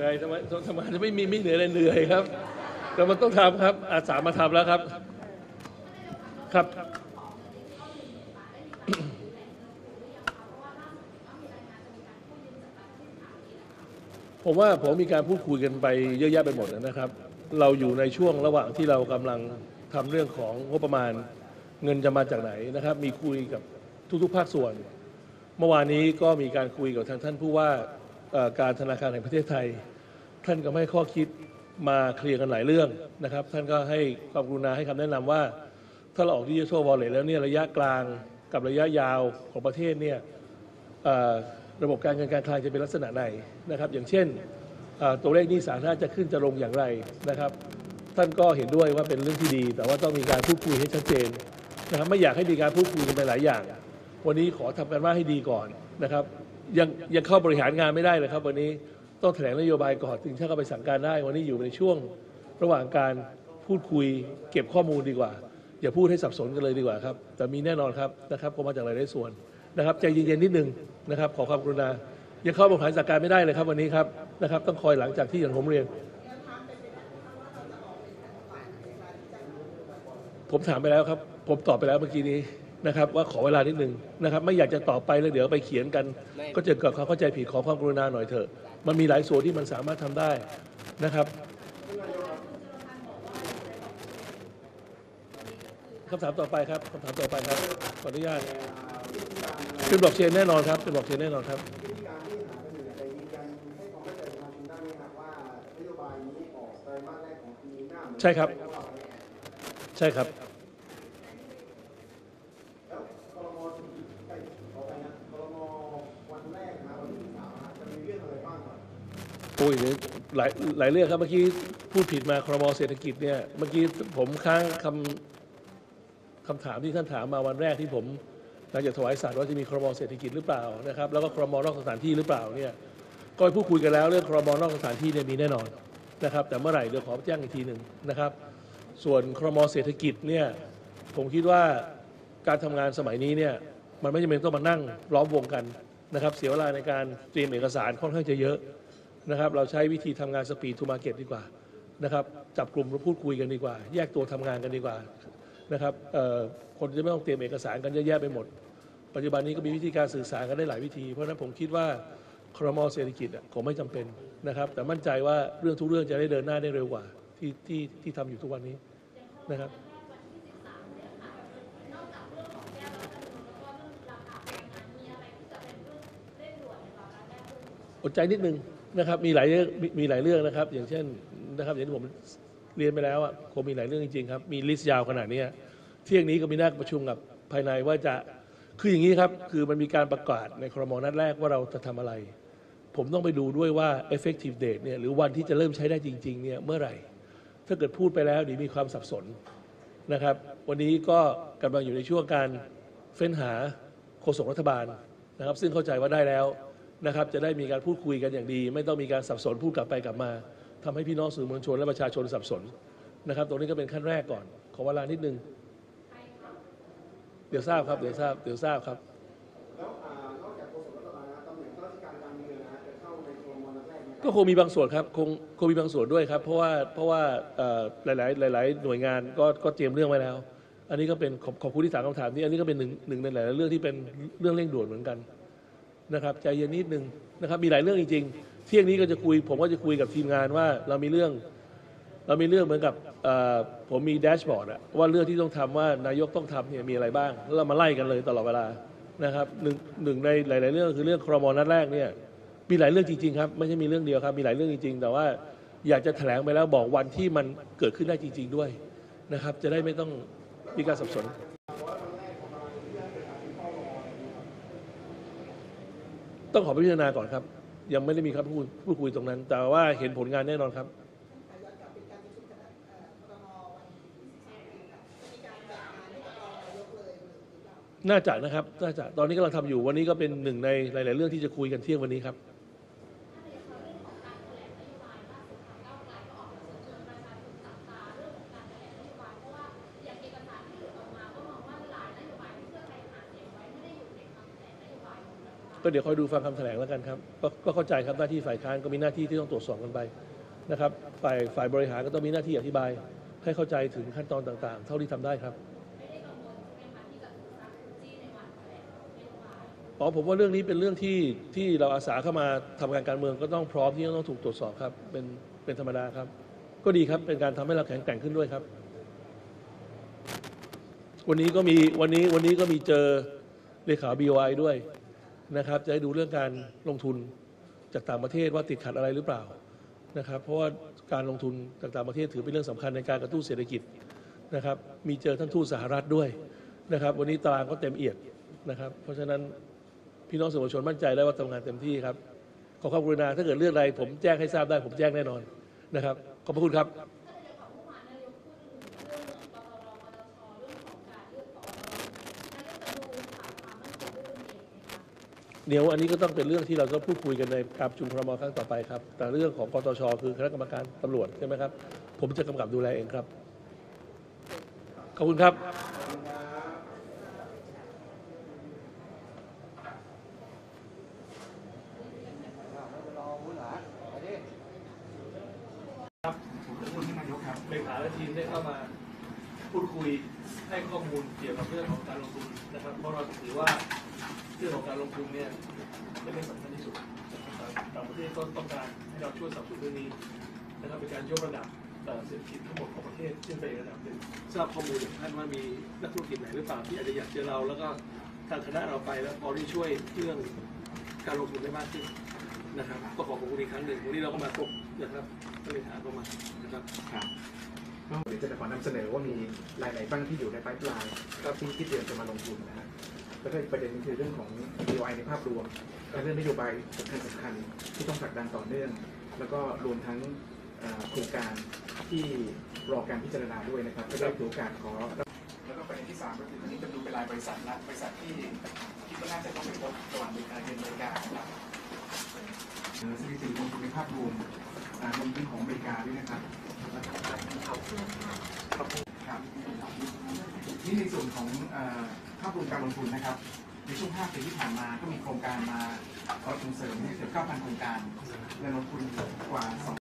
อยทำไมทำงานจะไม่เหนื่อยเลยเหนื่อยครับแต่มันต้องทำครับอาสามาทำแล้วครับครับผมมีการพูดคุยกันไปเยอะแยะไปหมดนะครับเราอยู่ในช่วงระหว่างที่เรากำลังทำเรื่องของงบประมาณเงินจะมาจากไหนนะครับมีคุยกับทุกๆภาคส่วนเมื่อวานนี้ก็มีการคุยกับทางท่านผู้ว่าการธนาคารแห่งประเทศไทยท่านก็ให้ข้อคิดมาเคลียร์กันหลายเรื่องนะครับท่านก็ให้ความกรุณาให้คำแนะนำว่าถ้าเราออกดิจิทัลวอลเล็ตแล้วเนี่ยระยะกลางกับระยะยาวของประเทศเนี่ยระบบการเงินการคลังจะเป็นลักษณะไหนนะครับอย่างเช่นตัวเลขหนี้สาธารณะจะขึ้นจะลงอย่างไรนะครับท่านก็เห็นด้วยว่าเป็นเรื่องที่ดีแต่ว่าต้องมีการพูดคุยให้ชัดเจนนะครับไม่อยากให้มีการพูดคุยกันไปหลายอย่างวันนี้ขอทำกันบ้านให้ดีก่อนนะครับยังเข้าบริหารงานไม่ได้เลยครับวันนี้ต้องแถลงนโยบายก่อนถึงจะเข้าไปสั่งการได้วันนี้อยู่ในช่วงระหว่างการพูดคุยเก็บข้อมูลดีกว่าอย่าพูดให้สับสนกันเลยดีกว่าครับแต่มีแน่นอนครับนะครับก็มาจากหลายส่วนนะครับใจเย็นๆนิดนึงนะครับขอความกรุณายังเข้าบริหารจัดการไม่ได้เลยครับวันนี้ครับนะครับต้องคอยหลังจากที่อย่างผมเรียนผมถามไปแล้วครับผมตอบไปแล้วเมื่อกี้นี้นะครับว่าขอเวลานิดนึงนะครับไม่อยากจะตอบไปแล้วเดี๋ยวไปเขียนกันก็จะเกิดความเข้าใจผิดขอความกรุณาหน่อยเถอะมันมีหลายส่วนที่มันสามารถทำได้นะครับคำถามต่อไปครับคำถามต่อไปครับขออนุญาตเป็นบล็อกเชนแน่นอนครับเป็นบล็อกเชนแน่นอนครับใช่ครับใช่ครับโอ้ยหลายเรื่องครับเมื่อกี้พูดผิดมาครม.เศรษฐกิจเนี่ยเมื่อกี้ผมค้างคำถามที่ท่านถามมาวันแรกที่ผมหลังจากถวายสัตย์ว่าจะมีครม.เศรษฐกิจหรือเปล่านะครับแล้วก็ครม.นอกสถานที่หรือเปล่าเนี่ยก็พูดคุยกันแล้วเรื่องครม.นอกสถานที่เนี่ยมีแน่นอนนะครับแต่เมื่อไหร่เดี๋ยวขอแจ้งอีกทีหนึ่งนะครับส่วนครม.เศรษฐกิจเนี่ยผมคิดว่าการทำงานสมัยนี้เนี่ยมันไม่จำเป็นต้องมานั่งล้อมวงกันนะครับเสียเวลาในการเตรียมเอกสารค่อนข้างจะเยอะนะครับเราใช้วิธีทำงานสปีดทูมาร์เก็ตดีกว่านะครับจับกลุ่มพูดคุยกันดีกว่าแยกตัวทำงานกันดีกว่านะครับคนจะไม่ต้องเตรียมเอกสารกันเยอะแยะไปหมดปัจจุบันนี้ก็มีวิธีการสื่อสารกันได้หลายวิธีเพราะฉะนั้นผมคิดว่าครม.เศรษฐกิจคงไม่จำเป็นนะครับแต่มั่นใจว่าเรื่องทุกเรื่องจะได้เดินหน้าได้เร็วกว่าที่ทำอยู่ทุกวันนี้นะครับอดใจนิดนึงนะครับมีหลายเรื่องนะครับอย่างเช่นนะครับอย่างที่ผมเรียนไปแล้วคงมีหลายเรื่องจริงๆครับมีลิสต์ยาวขนาดนี้เที่ยงนี้ก็มีนัดประชุมกับภายในว่าจะคืออย่างนี้ครับคือมันมีการประกาศในครม.นัดแรกว่าเราจะทำอะไรผมต้องไปดูด้วยว่า effective date เนี่ยหรือวันที่จะเริ่มใช้ได้จริงๆเนี่ยเมื่อไหร่ถ้าเกิดพูดไปแล้วเดี๋ยวมีความสับสนนะครับวันนี้ก็กำลังอยู่ในช่วงการเฟ้นหาโฆษกรัฐบาลนะครับซึ่งเข้าใจว่าได้แล้วนะครับจะได้มีการพูดคุยกันอย่างดีไม่ต้องมีการสับสนพูดกลับไปกลับมาทำให้พี่น้องสื่อมวลชนและประชาชนสับสนนะครับตรงนี้ก็เป็นขั้นแรกก่อนขอเวลานิดนึงเดี๋ยวทราบครับครับก็คงมีบางส่วนครับคงมีบางส่วนด้วยครับเพราะว่าหลายหน่วยงานก็เตรียมเรื่องไว้แล้วอันนี้ก็เป็นขอบคุณที่ถามคำถามนี้อันนี้ก็เป็นหนึ่งในหลายเรื่องที่เป็นเรื่องเร่งด่วนเหมือนกันนะครับใจเย็นนิดนึงนะครับมีหลายเรื่องจริงๆเที่ยงนี้ก็จะคุยผมก็จะคุยกับทีมงานว่าเรามีเรื่องเหมือนกับผมมีแดชบอร์ดว่าเรื่องที่ต้องทำว่านายกต้องทำเนี่ยมีอะไรบ้างแล้วเรามาไล่กันเลยตลอดเวลานะครับหนึ่งในหลายๆเรื่องคือเรื่องครม.นัดแรกเนี่ยมีหลายเรื่องจริงๆครับไม่ใช่มีเรื่องเดียวครับมีหลายเรื่องจริงๆแต่ว่าอยากจะแถลงไปแล้วบอกวันที่มันเกิดขึ้นได้จริงๆด้วยนะครับจะได้ไม่ต้องมีการสับสนต้องขอพิจารณาก่อนครับยังไม่ได้มีครับพูดคุยตรงนั้นแต่ว่าเห็นผลงานแน่นอนครับน่าจะนะครับน่าจะตอนนี้กำลังทำอยู่วันนี้ก็เป็นหนึ่งในหลายๆเรื่องที่จะคุยกันเที่ยงวันนี้ครับก็เดี๋ยวคอยดูฟังคำแถลงแล้วกันครับก็เข้าใจครับหน้าที่ฝ่ายค้านก็มีหน้าที่ที่ต้องตรวจสอบกันไปนะครับฝ่ายบริหารก็ต้องมีหน้าที่อธิบายให้เข้าใจถึงขั้นตอนต่างๆ เท่าที่ทำได้ครับผมว่าเรื่องนี้เป็นเรื่องที่เราอาสาเข้ามาทำการเมืองก็ต้องพร้อมที่ต้องถูกตรวจสอบครับเป็นธรรมดาครับก็ดีครับเป็นการทำให้เราแข็งแกร่งขึ้นด้วยครับวันนี้ก็มีเจอเลขา BOI ด้วยนะครับจะให้ดูเรื่องการลงทุนจากต่างประเทศว่าติดขัดอะไรหรือเปล่านะครับเพราะว่าการลงทุนจากต่างประเทศถือเป็นเรื่องสำคัญในการกระตุ้นเศรษฐกิจนะครับมีเจอท่านทูตสหรัฐด้วยนะครับวันนี้ตารางก็เต็มเอียดนะครับเพราะฉะนั้นพี่น้องสื่อมวลชนมั่นใจได้ว่าทำงานเต็มที่ครับขอความกรุณาถ้าเกิดเรื่องใดผมแจ้งให้ทราบได้ผมแจ้งแน่นอนนะครับขอบพระคุณครับเดี๋ยวอันนี้ก็ต้องเป็นเรื่องที่เราต้องพูดคุยกันในการประชุมครม.ครั้งต่อไปครับแต่เรื่องของกตช.คือคณะกรรมการตำรวจใช่ไหมครับผมจะกำกับดูแลเองครับขอบคุณครับเลขาและทีมได้เข้ามาพูดคุยให้ข้อมูลเกี่ยวกับเรื่องของการลงทุนนะครับเพราะเราถือว่าเรื่องของการลงทุนเนี่ยเป็นเรื่องสำคัญที่สุดต่างประเทศก็ต้องการให้เราช่วยสนับสนุนเรื่องนี้นะครับเป็นการยกระดับเศรษฐกิจทั้งหมดของประเทศขึ้นไปอีกระดับหนึ่งทราบข้อมูลจากท่านว่ามีนักธุรกิจไหนหรือเปล่าที่อาจจะอยากเจอเราแล้วก็ทางคณะเราไปแล้วพอที่ช่วยเรื่องการลงทุนได้มากขึ้นนะครับก็ขอบคุณอีกครั้งหนึ่งวันนี้เราก็มาพบนะครับท่านเลขาเข้ามานะครับเดี๋ยวจะขอนำเสนอว่ามีรายไหนบ้างที่อยู่ในไพป์ไลน์ก็ที่เตรียมจะมาลงทุนนะฮะแล้วก็อีกประเด็นนึงคือเรื่องของ BOI ในภาพรวมและเรื่องนโยบายสำคัญที่ต้องผลักดันต่อเนื่องแล้วก็รวมทั้งโครงการที่รอการพิจารณาด้วยนะครับก็ได้ถือโอกาสขอแล้วก็ประเด็นที่3ก็คือทีนี้จะดูเป็นรายบริษัทละบริษัทที่คิดว่าน่าจะต้องไปพบระหว่างเดือนอเมริกานะครับสถิติลงทุนในภาพรวมรวมถึงของอเมริกาด้วยนะครับครับนี่ในส่วนของภาพรวมการลงทุนนะครับในช่วง5 ปีที่ผ่านมาก็มีโครงการมาส่งเสริมเกือบ 9,000 โครงการเงินลงทุนกว่า